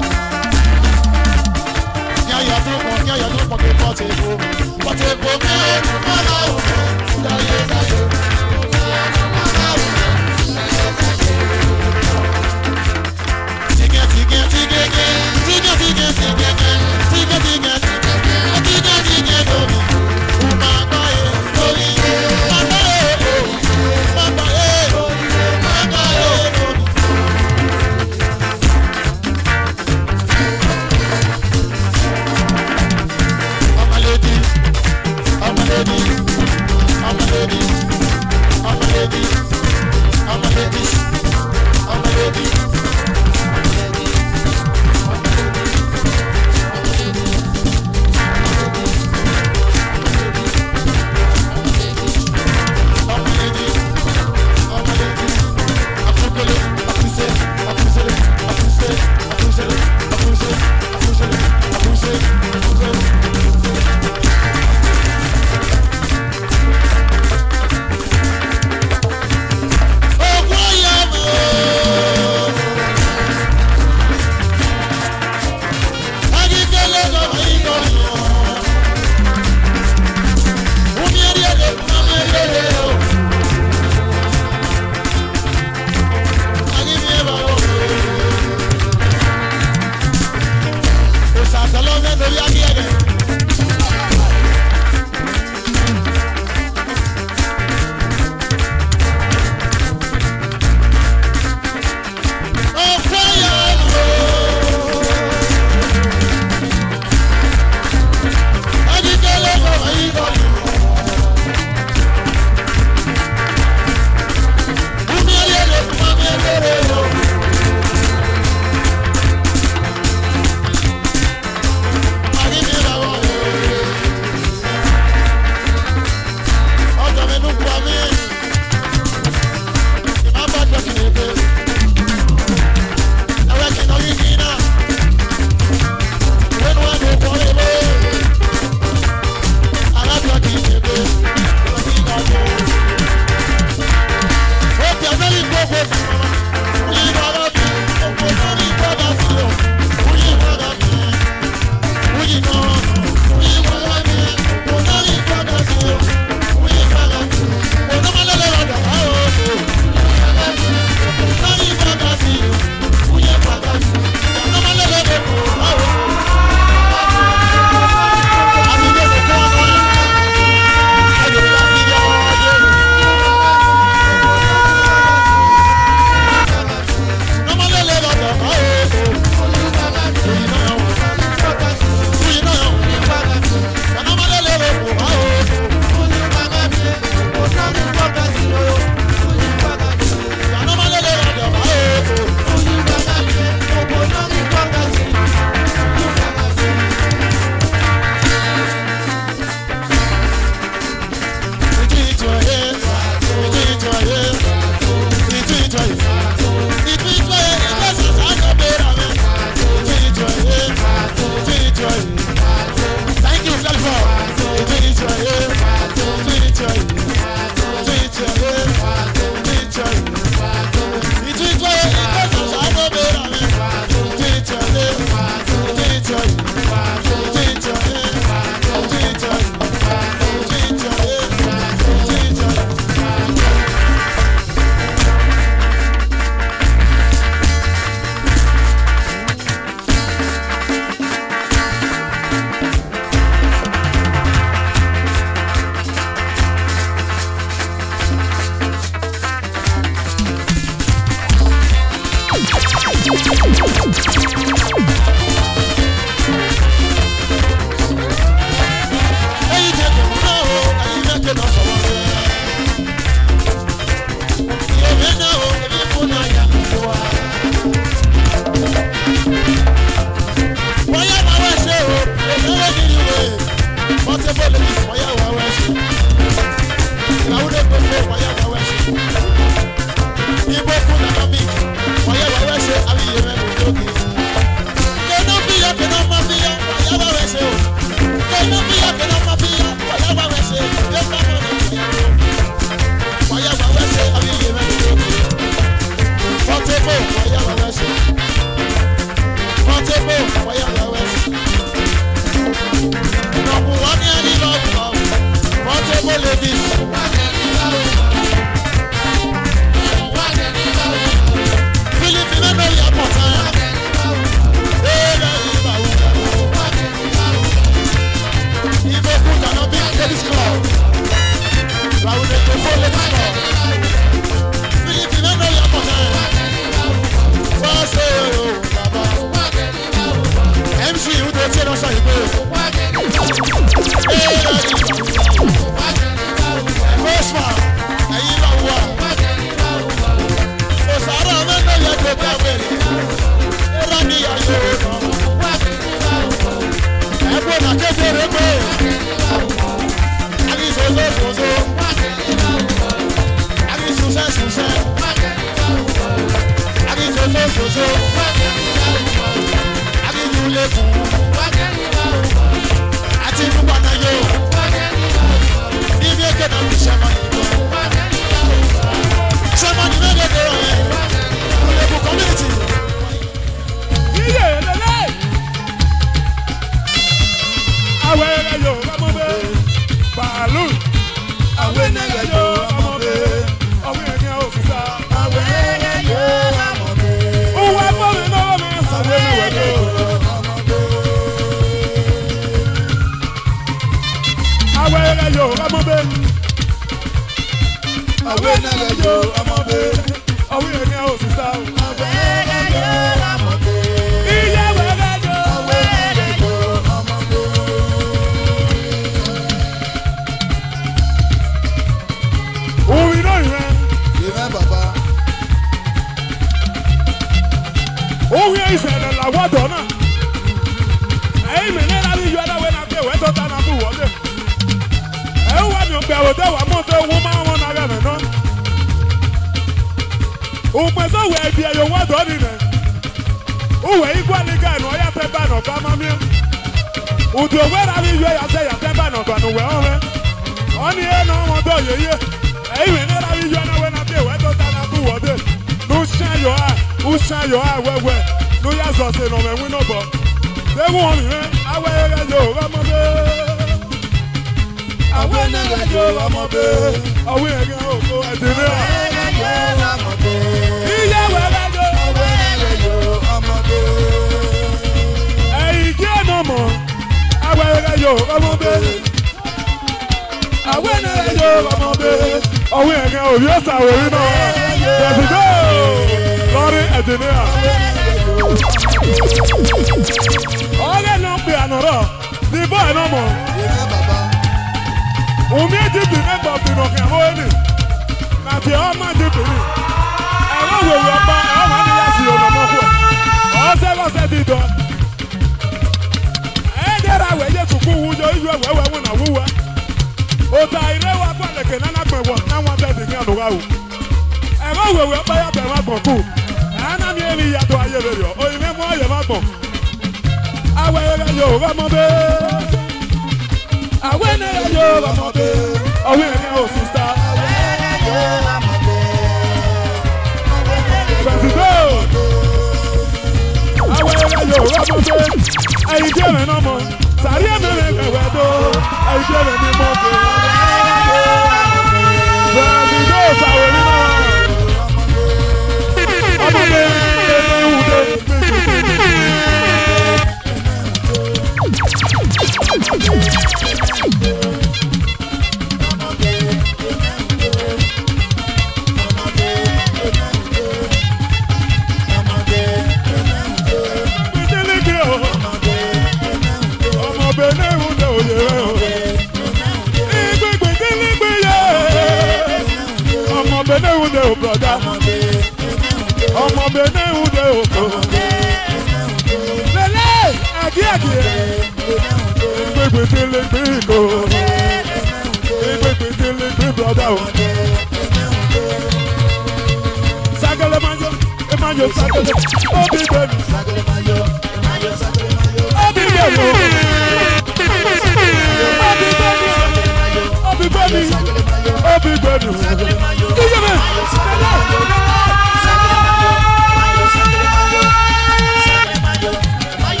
Speaker 4: Mayo,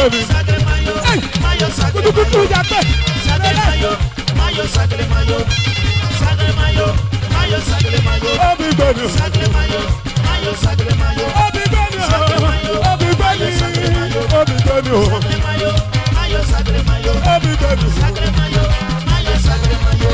Speaker 3: baby. Hey, kutu kutu jape.
Speaker 2: Mayo sacre mayo, sacre mayo, mayo sacre mayo,
Speaker 3: Obi baby.
Speaker 2: sacre mayo, mayo sacre mayo,
Speaker 3: Obi baby. Obi baby. Obi baby.
Speaker 2: sacre mayo, mayo sacre mayo,
Speaker 3: Obi baby.
Speaker 2: sacre mayo, mayo sacre mayo.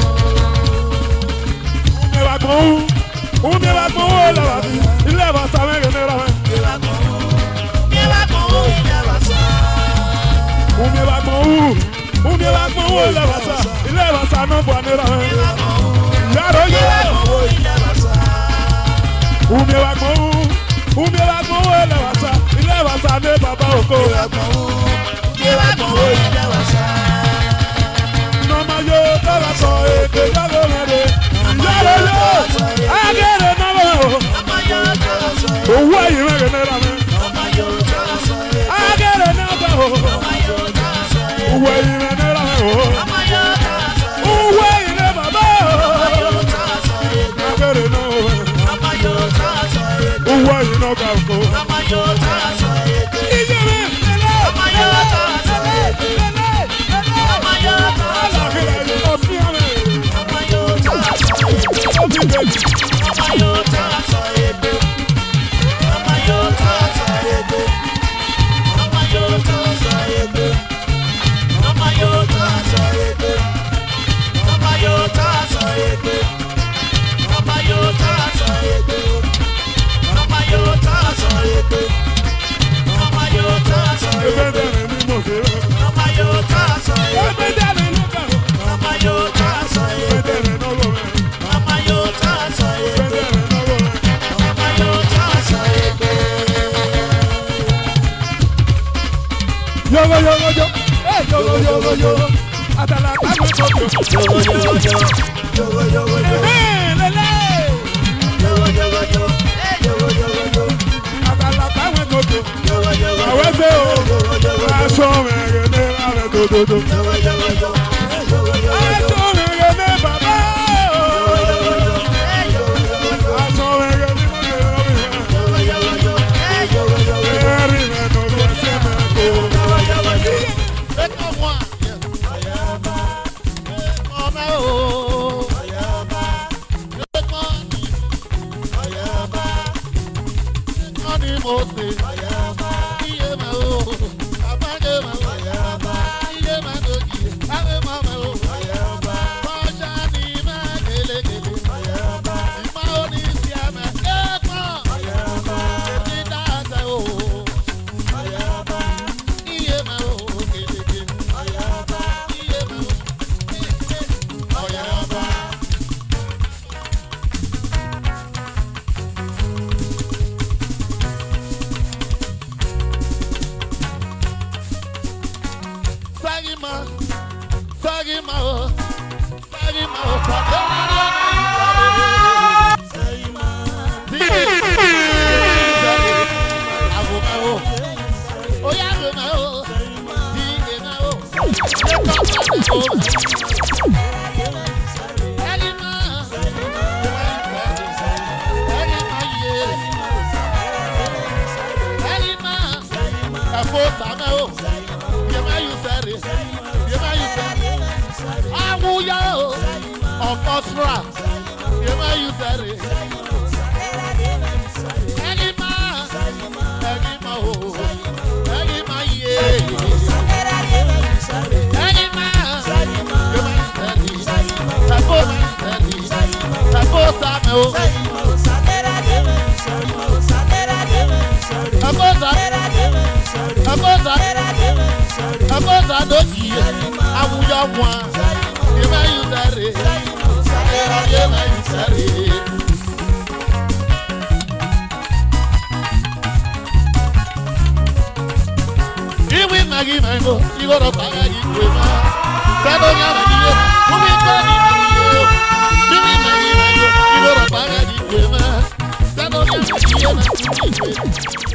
Speaker 3: Me va con, un me va con la va. Y le va a saber que me va.
Speaker 2: Me va con, me va con, me va sa.
Speaker 3: Un me va con, un me va con la va. Y le va a saber no
Speaker 2: Me va con,
Speaker 3: Yaro
Speaker 2: me va
Speaker 3: yo.
Speaker 2: con, me va sa.
Speaker 3: Un me va con, un me va con la va. Y le va a saber papá oko.
Speaker 2: Me va con, me va con, me va sa.
Speaker 3: No ma yo te va so e que ya lo me. Yaro yo. Agere no mo.
Speaker 2: Mayo sa,
Speaker 3: Owo yi me que me ra me.
Speaker 2: mayo sa,
Speaker 3: Agere no mo.
Speaker 2: mayo sa,
Speaker 3: Owo yi me me ra me.
Speaker 2: mayo sa.
Speaker 3: Owo yi me baba. Agere no. Owo yi no ga ko. Iye me. Yo yo yo yo, eh yo yo yo yo, hasta la cama yo yo yo yo yo, eh lele, hasta la cama yo yo, a veces oh, aso me gane la do do do, aso me gane baba, aso me gane
Speaker 4: Thank you.